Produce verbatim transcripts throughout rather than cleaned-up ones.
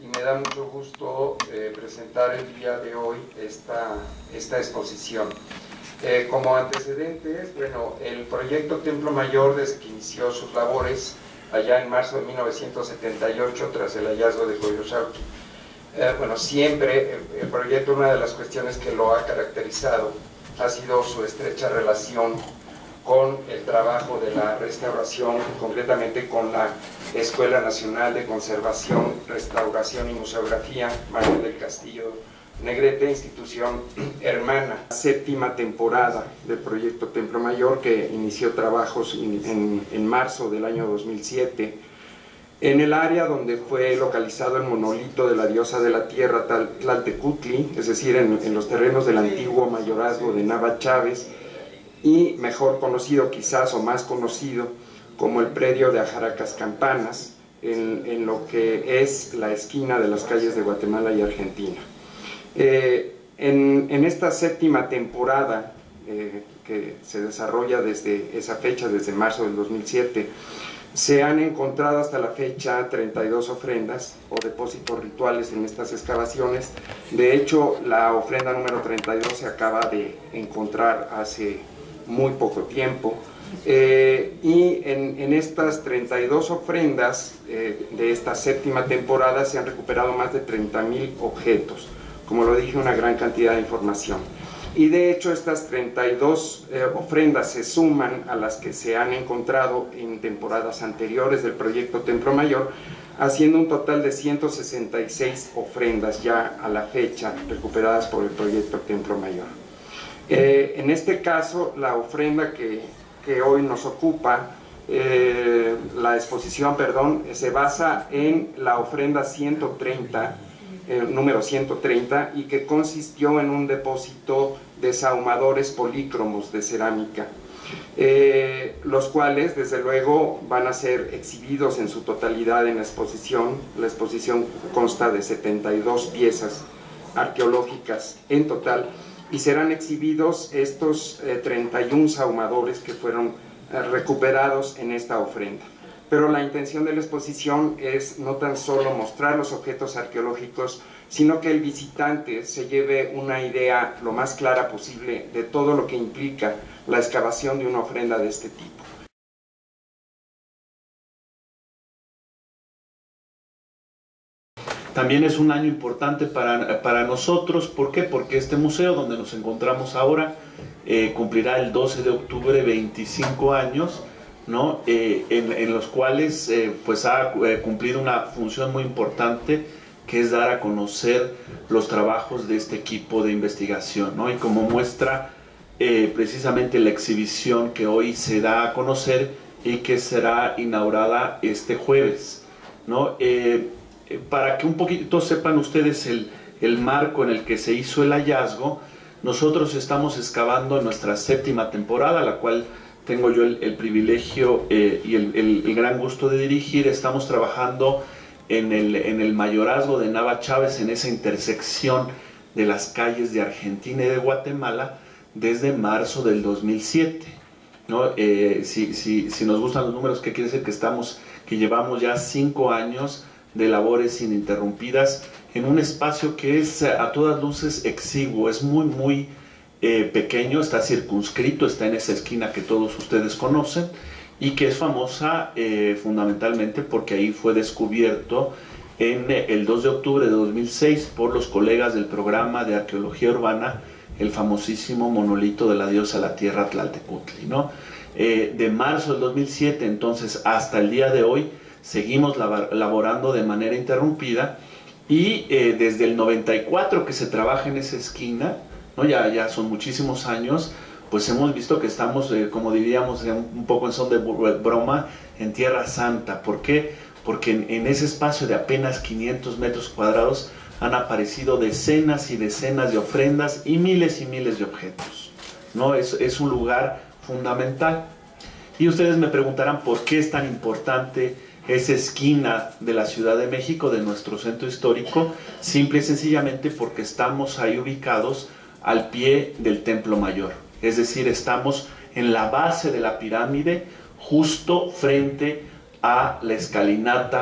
y me da mucho gusto eh, presentar el día de hoy esta, esta exposición. Eh, como antecedentes, bueno, el proyecto Templo Mayor, desde que inició sus labores allá en marzo de mil novecientos setenta y ocho, tras el hallazgo de Coyolxauhqui, eh, bueno, siempre el, el proyecto, una de las cuestiones que lo ha caracterizado ha sido su estrecha relación con el trabajo de la restauración, concretamente con la Escuela Nacional de Conservación, Restauración y Museografía Manuel del Castillo Negrete, institución hermana. Séptima temporada del proyecto Templo Mayor, que inició trabajos en, en, en marzo del año dos mil siete, en el área donde fue localizado el monolito de la diosa de la tierra Tlaltecutli, es decir, en, en los terrenos del antiguo mayorazgo de Nava Chávez, y mejor conocido quizás, o más conocido, como el predio de Ajaracas Campanas, en, en lo que es la esquina de las calles de Guatemala y Argentina. Eh, en, en esta séptima temporada, eh, que se desarrolla desde esa fecha, desde marzo del dos mil siete, se han encontrado hasta la fecha treinta y dos ofrendas o depósitos rituales en estas excavaciones. De hecho, la ofrenda número treinta y dos se acaba de encontrar hace muy poco tiempo. Eh, y en, en estas treinta y dos ofrendas eh, de esta séptima temporada se han recuperado más de treinta mil objetos. Como lo dije, una gran cantidad de información. Y de hecho estas treinta y dos eh, ofrendas se suman a las que se han encontrado en temporadas anteriores del proyecto Templo Mayor, haciendo un total de ciento sesenta y seis ofrendas ya a la fecha recuperadas por el proyecto Templo Mayor. Eh, en este caso, la ofrenda que, que hoy nos ocupa, eh, la exposición, perdón, se basa en la ofrenda ciento treinta, eh, número ciento treinta, y que consistió en un depósito de sahumadores polícromos de cerámica, eh, los cuales desde luego van a ser exhibidos en su totalidad en la exposición. La exposición consta de setenta y dos piezas arqueológicas en total, y serán exhibidos estos eh, treinta y uno sahumadores que fueron eh, recuperados en esta ofrenda. Pero la intención de la exposición es no tan solo mostrar los objetos arqueológicos, sino que el visitante se lleve una idea lo más clara posible de todo lo que implica la excavación de una ofrenda de este tipo. También es un año importante para, para nosotros. ¿Por qué? Porque este museo donde nos encontramos ahora eh, cumplirá el doce de octubre veinticinco años, ¿no? eh, en, en los cuales eh, pues ha eh, cumplido una función muy importante, que es dar a conocer los trabajos de este equipo de investigación, ¿no? Y como muestra eh, precisamente la exhibición que hoy se da a conocer y que será inaugurada este jueves, ¿no? Eh, Para que un poquito sepan ustedes el, el marco en el que se hizo el hallazgo, nosotros estamos excavando en nuestra séptima temporada, la cual tengo yo el, el privilegio eh, y el, el, el gran gusto de dirigir. Estamos trabajando en el, en el mayorazgo de Nava Chávez, en esa intersección de las calles de Argentina y de Guatemala, desde marzo del dos mil siete, ¿no? Eh, si, si, si nos gustan los números, ¿qué quiere decir? Que, estamos, que llevamos ya cinco años de labores ininterrumpidas en un espacio que es a todas luces exiguo, es muy muy eh, pequeño, está circunscrito, está en esa esquina que todos ustedes conocen y que es famosa eh, fundamentalmente porque ahí fue descubierto en eh, el dos de octubre de dos mil seis por los colegas del programa de arqueología urbana, el famosísimo monolito de la diosa de la tierra Tlaltecutli, ¿no? Eh, de marzo del dos mil siete entonces hasta el día de hoy seguimos laborando de manera interrumpida, y eh, desde el noventa y cuatro que se trabaja en esa esquina, ¿no? ya, ya son muchísimos años, pues hemos visto que estamos, eh, como diríamos eh, un poco en son de broma, en Tierra Santa. ¿Por qué? Porque en, en ese espacio de apenas quinientos metros cuadrados han aparecido decenas y decenas de ofrendas y miles y miles de objetos, ¿no? Es, es un lugar fundamental. Y ustedes me preguntarán por qué es tan importante esa esquina de la Ciudad de México, de nuestro centro histórico. Simple y sencillamente porque estamos ahí ubicados al pie del Templo Mayor, es decir, estamos en la base de la pirámide, justo frente a la escalinata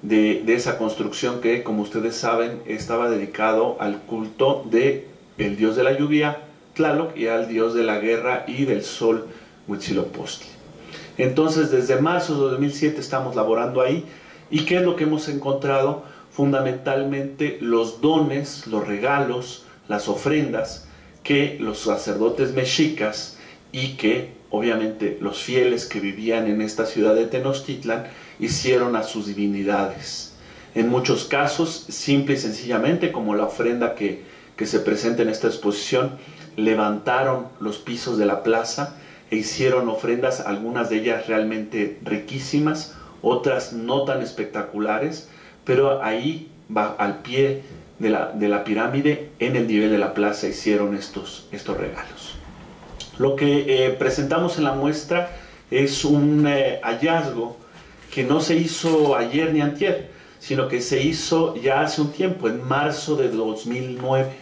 de, de esa construcción que, como ustedes saben, estaba dedicado al culto de el dios de la lluvia, Tlaloc, y al dios de la guerra y del sol, Huitzilopochtli. Entonces, desde marzo de dos mil siete estamos laborando ahí. ¿Y qué es lo que hemos encontrado? Fundamentalmente los dones, los regalos, las ofrendas que los sacerdotes mexicas y que obviamente los fieles que vivían en esta ciudad de Tenochtitlan hicieron a sus divinidades. En muchos casos, simple y sencillamente, como la ofrenda que, que se presenta en esta exposición, levantaron los pisos de la plaza e hicieron ofrendas, algunas de ellas realmente riquísimas, otras no tan espectaculares, pero ahí, va, al pie de la, de la pirámide, en el nivel de la plaza, hicieron estos, estos regalos. Lo que eh, presentamos en la muestra es un eh, hallazgo que no se hizo ayer ni antier, sino que se hizo ya hace un tiempo, en marzo de dos mil nueve.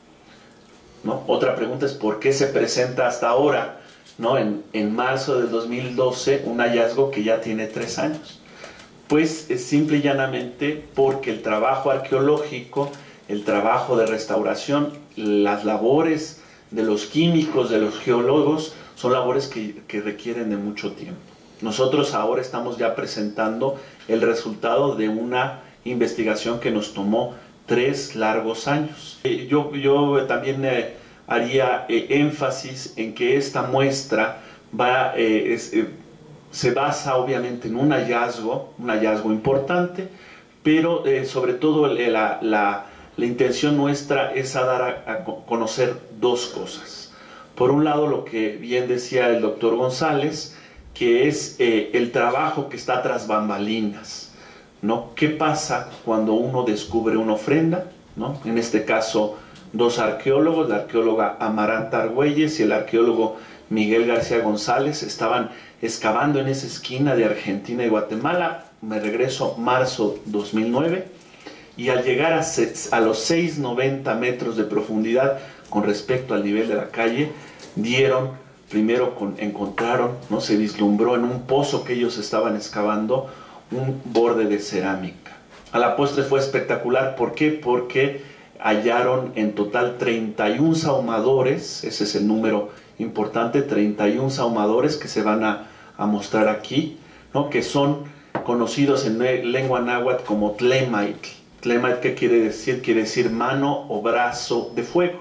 ¿No? Otra pregunta es ¿por qué se presenta hasta ahora, ¿no? en, en marzo del dos mil doce, un hallazgo que ya tiene tres años? Pues es simple y llanamente porque el trabajo arqueológico, el trabajo de restauración, las labores de los químicos, de los geólogos, son labores que, que requieren de mucho tiempo. Nosotros ahora estamos ya presentando el resultado de una investigación que nos tomó tres largos años. Eh, yo, yo también eh, haría eh, énfasis en que esta muestra va, eh, es, eh, se basa obviamente en un hallazgo, un hallazgo importante, pero eh, sobre todo la, la, la intención nuestra es a dar a, a conocer dos cosas. Por un lado, lo que bien decía el doctor González, que es eh, el trabajo que está tras bambalinas, ¿no? ¿Qué pasa cuando uno descubre una ofrenda? ¿No? En este caso, dos arqueólogos, la arqueóloga Amaranta Argüelles y el arqueólogo Miguel García González, estaban excavando en esa esquina de Argentina y Guatemala. Me regreso marzo dos mil nueve, y al llegar a, a los seiscientos noventa metros de profundidad con respecto al nivel de la calle, dieron, primero con, encontraron, ¿no? se vislumbró en un pozo que ellos estaban excavando, un borde de cerámica. A la postre fue espectacular. ¿Por qué? Porque hallaron en total treinta y un sahumadores, ese es el número importante, treinta y un sahumadores que se van a, a mostrar aquí, ¿no? que son conocidos en lengua náhuatl como Tlemait. Tlemait, ¿qué quiere decir? Quiere decir mano o brazo de fuego.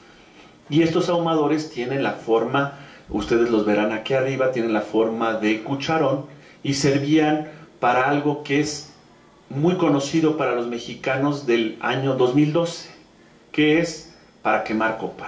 Y estos ahumadores tienen la forma, ustedes los verán aquí arriba, tienen la forma de cucharón y servían para algo que es muy conocido para los mexicanos del año dos mil doce, que es para quemar copal,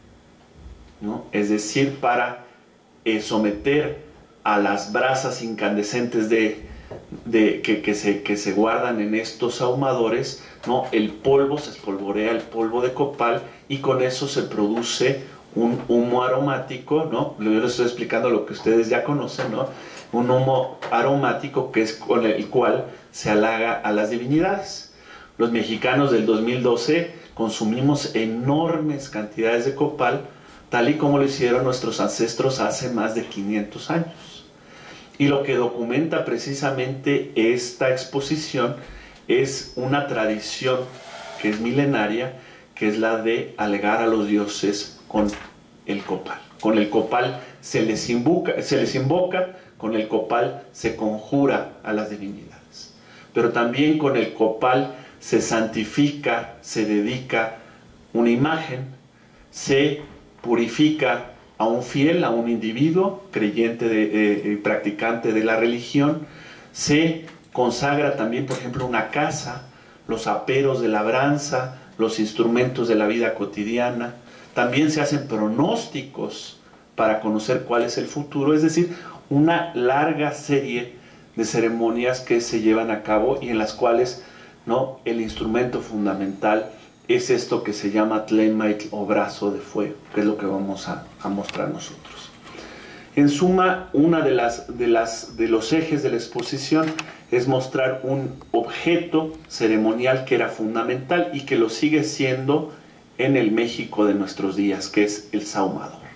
¿no? Es decir, para eh, someter a las brasas incandescentes de, de, que, que, se, que se guardan en estos ahumadores, ¿no? El polvo, se espolvorea el polvo de copal y con eso se produce un humo aromático, ¿no? Yo les estoy explicando lo que ustedes ya conocen, ¿no? Un humo aromático que es con el cual se halaga a las divinidades. Los mexicanos del dos mil doce consumimos enormes cantidades de copal, tal y como lo hicieron nuestros ancestros hace más de quinientos años. Y lo que documenta precisamente esta exposición es una tradición que es milenaria, que es la de alegar a los dioses con el copal. Con el copal se les invoca, se les invoca, con el copal se conjura a las divinidades. Pero también con el copal se santifica, se dedica una imagen, se purifica a un fiel, a un individuo creyente, de, eh, practicante de la religión, se consagra también, por ejemplo, una casa, los aperos de labranza, los instrumentos de la vida cotidiana. También se hacen pronósticos para conocer cuál es el futuro, es decir, una larga serie de ceremonias que se llevan a cabo y en las cuales, ¿no? el instrumento fundamental es esto que se llama Tlemait o brazo de fuego, que es lo que vamos a, a mostrar nosotros. En suma, una de las, de las de los ejes de la exposición es mostrar un objeto ceremonial que era fundamental y que lo sigue siendo en el México de nuestros días, que es el sahumador.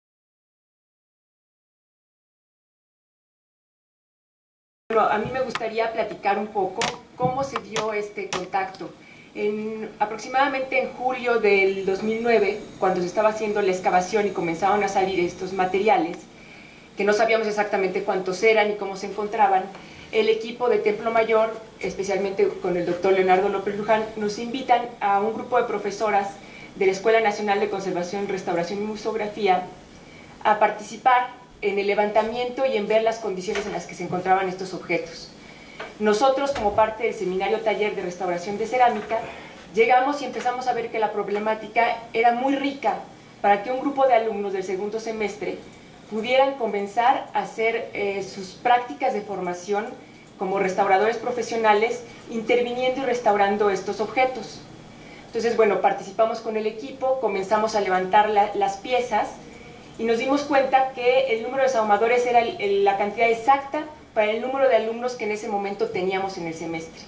Bueno, a mí me gustaría gustaría platicar un poco cómo se dio este contacto. En, aproximadamente en julio del dos mil nueve, cuando se estaba haciendo la excavación y comenzaron a salir estos materiales, que no sabíamos exactamente cuántos eran y cómo se encontraban, el equipo de Templo Mayor, especialmente con el doctor Leonardo López Luján, nos invitan a un grupo de profesoras de la Escuela Nacional de Conservación, Restauración y Museografía a participar en el levantamiento y en ver las condiciones en las que se encontraban estos objetos. Nosotros, como parte del seminario taller de restauración de cerámica, llegamos y empezamos a ver que la problemática era muy rica para que un grupo de alumnos del segundo semestre pudieran comenzar a hacer eh, sus prácticas de formación como restauradores profesionales, interviniendo y restaurando estos objetos. Entonces, bueno, participamos con el equipo, comenzamos a levantar la, las piezas y nos dimos cuenta que el número de desahumadores era el, el, la cantidad exacta para el número de alumnos que en ese momento teníamos en el semestre.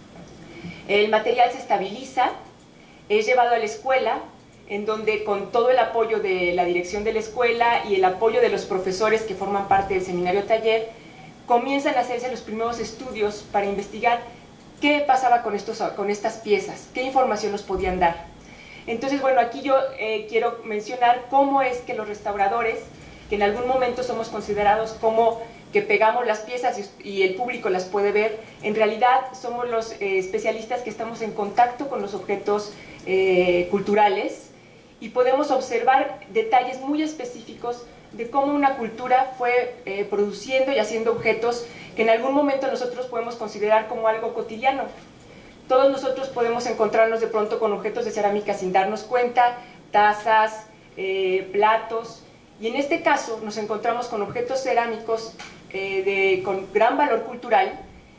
El material se estabiliza, es llevado a la escuela, en donde con todo el apoyo de la dirección de la escuela y el apoyo de los profesores que forman parte del seminario taller, comienzan a hacerse los primeros estudios para investigar qué pasaba con, estos, con estas piezas, qué información nos podían dar. Entonces, bueno, aquí yo eh, quiero mencionar cómo es que los restauradores, que en algún momento somos considerados como que pegamos las piezas y el público las puede ver, en realidad somos los eh, especialistas que estamos en contacto con los objetos eh, culturales y podemos observar detalles muy específicos de cómo una cultura fue eh, produciendo y haciendo objetos que en algún momento nosotros podemos considerar como algo cotidiano. Todos nosotros podemos encontrarnos de pronto con objetos de cerámica sin darnos cuenta, tazas, eh, platos, y en este caso nos encontramos con objetos cerámicos eh, de, con gran valor cultural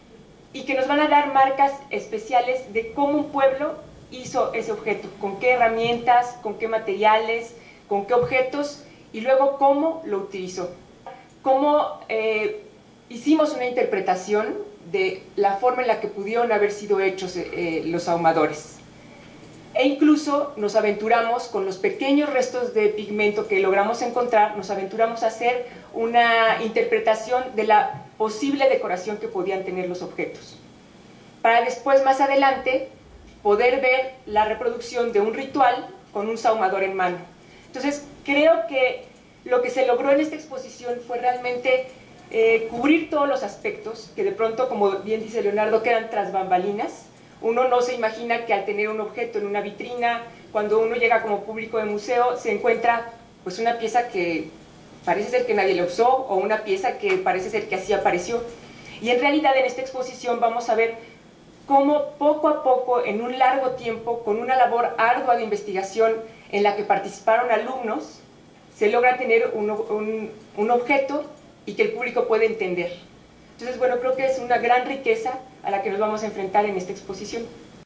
y que nos van a dar marcas especiales de cómo un pueblo hizo ese objeto, con qué herramientas, con qué materiales, con qué objetos y luego cómo lo utilizó. Cómo eh, hicimos una interpretación de la forma en la que pudieron haber sido hechos eh, los ahumadores. E incluso nos aventuramos con los pequeños restos de pigmento que logramos encontrar, nos aventuramos a hacer una interpretación de la posible decoración que podían tener los objetos. Para después, más adelante, poder ver la reproducción de un ritual con un sahumador en mano. Entonces, creo que lo que se logró en esta exposición fue realmente eh, cubrir todos los aspectos que de pronto, como bien dice Leonardo, quedan tras bambalinas. Uno no se imagina que al tener un objeto en una vitrina, cuando uno llega como público de museo, se encuentra pues una pieza que parece ser que nadie la usó o una pieza que parece ser que así apareció. Y en realidad en esta exposición vamos a ver cómo poco a poco, en un largo tiempo, con una labor ardua de investigación en la que participaron alumnos, se logra tener un, un, un objeto y que el público puede entender. Entonces, bueno, creo que es una gran riqueza a la que nos vamos a enfrentar en esta exposición.